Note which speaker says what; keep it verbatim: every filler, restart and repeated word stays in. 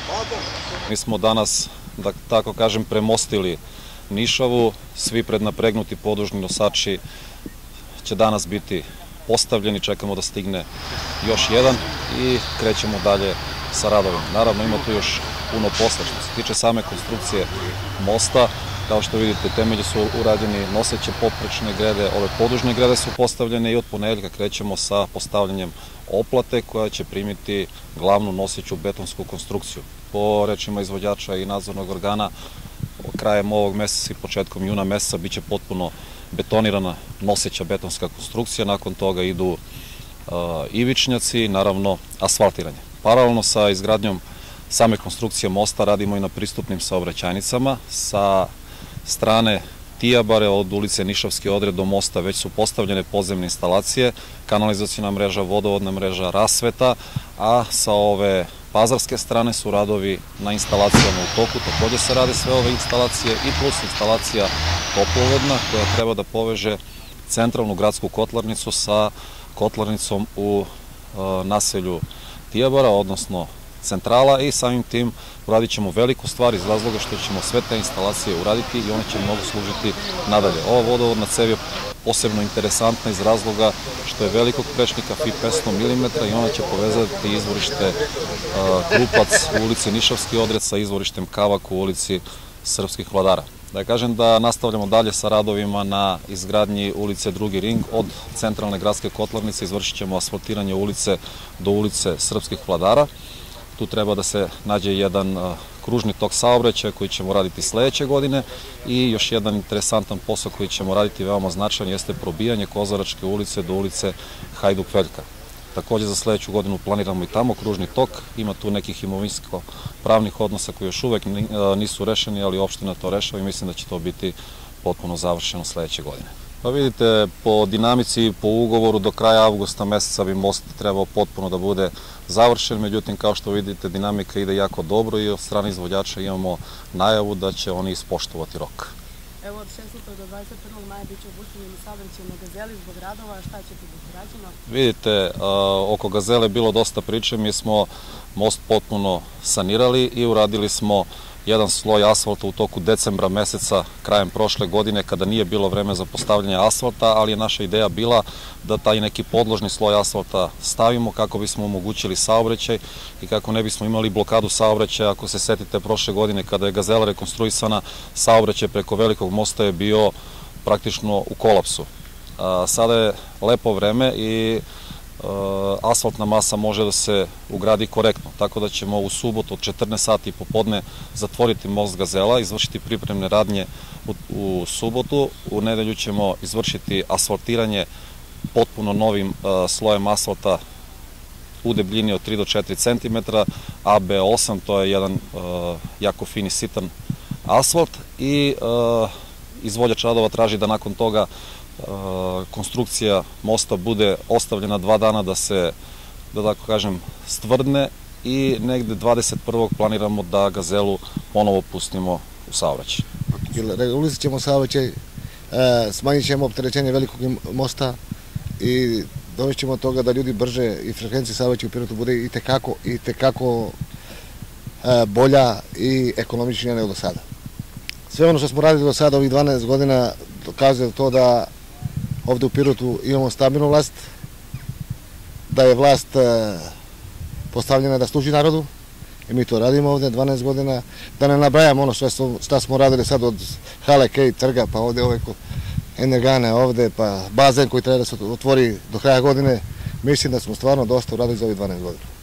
Speaker 1: Mi smo danas, da tako kažem, premostili Nišavu, svi prednapregnuti podužni nosači će danas biti postavljeni, čekamo da stigne još jedan i krećemo dalje sa radovima. Naravno, ima tu još puno posla. Što se tiče same konstrukcije mosta, kao što vidite, temelji su urađeni, noseće poprečne grede, ove podužne grede su postavljene i od ponedeljka krećemo sa postavljanjem oplate koja će primiti glavnu noseću betonsku konstrukciju. Po rečima izvođača i nadzornog organa, krajem ovog meseca i početkom juna meseca biće potpuno betonirana noseća betonska konstrukcija, nakon toga idu ivičnjaci i naravno asfaltiranje. Paralelno sa izgradnjom same konstrukcije mosta radimo i na pristupnim saobraćajnicama. Sa strane Tijabare od ulice Nišavski odred do mosta već su postavljene podzemne instalacije, kanalizacijna mreža, vodovodna mreža, rasveta, a sa ove pazarske strane su radovi na instalacijama u toku. Takođe se rade sve ove instalacije i plus instalacija toplovodna koja treba da poveže centralnu gradsku kotlarnicu sa kotlarnicom u naselju Tijabara, odnosno centrala, i samim tim uradit ćemo veliku stvar iz razloga što ćemo sve te instalacije uraditi i one će mnogo služiti nadalje. Ova vodovodna cev je posebno interesantna iz razloga što je velikog prečnika F I petsto milimetara i ona će povezati izvorište Krupac u ulici Nišavski odred sa izvorištem Kavak u ulici Srpskih vladara. Da kažem da nastavljamo dalje sa radovima na izgradnji ulice Drugi ring. Od centralne gradske kotlarnice izvršit ćemo asfaltiranje ulice do ulice Srpskih vladara. Tu treba da se nađe jedan kružni tok saobraćaja koji ćemo raditi sledeće godine i još jedan interesantan posao koji ćemo raditi veoma značajan jeste probijanje Kozaračke ulice do ulice Hajduk Veljka. Takođe za sledeću godinu planiramo i tamo kružni tok, ima tu nekih imovinsko-pravnih odnosa koji još uvek nisu rešeni, ali opština to rešava i mislim da će to biti potpuno završeno sledeće godine. Pa vidite, po dinamici i po ugovoru do kraja avgusta meseca bi most trebao potpuno da bude završen, međutim, kao što vidite, dinamika ide jako dobro i od strane izvođača imamo najavu da će oni ispoštovati rok.
Speaker 2: Evo, od šestnaestog do dvadeset prvog maja biće obustavljeni saobraćaj na Gazeli zbog radova, šta će tu biti rađeno?
Speaker 1: Vidite, oko Gazele je bilo dosta priče, mi smo most potpuno sanirali i uradili smo jedan sloj asfalta u toku decembra meseca krajem prošle godine kada nije bilo vreme za postavljanje asfalta, ali je naša ideja bila da taj neki podložni sloj asfalta stavimo kako bismo omogućili saobraćaj i kako ne bismo imali blokadu saobraćaja. Ako se setite prošle godine kada je Gazela rekonstruisana, saobraćaj preko Velikog mosta je bio praktično u kolapsu. Sada je lepo vreme i asfaltna masa može da se ugradi korektno, tako da ćemo u subotu od četrnaest sati popodne zatvoriti most Gazela, izvršiti pripremne radnje u subotu, u nedelju ćemo izvršiti asfaltiranje potpuno novim slojem asfalta u debljini od tri do četiri centimetra, A B osam, to je jedan jako fini sitan asfalt i izvođač radova traži da nakon toga konstrukcija mosta bude ostavljena dva dana da se, da tako kažem, stvrdne i negde dvadeset prvog planiramo da Gazelu ponovo pustimo u saobraćaj.
Speaker 3: Regulisat ćemo saobraćaj, smanjit ćemo opterećenje Velikog mosta i dovest ćemo od toga da ljudi brže i frekvencija saobraćaja u Pirotu bude i tekako, i tekako bolja i ekonomičnija nego do sada. Sve ono što smo radili do sada ovih dvanaest godina dokazuje to da ovde u Pirotu imamo stabilnu vlast, da je vlast postavljena da služi narodu i mi to radimo ovde dvanaest godina. Da ne nabrajam ono što smo radili sad od hale Kej trga, pa ovde ove energane ovde, pa bazen koji treba da se otvori do kraja godine. Mislim da smo stvarno dosta uradili za ovih dvanaest godina.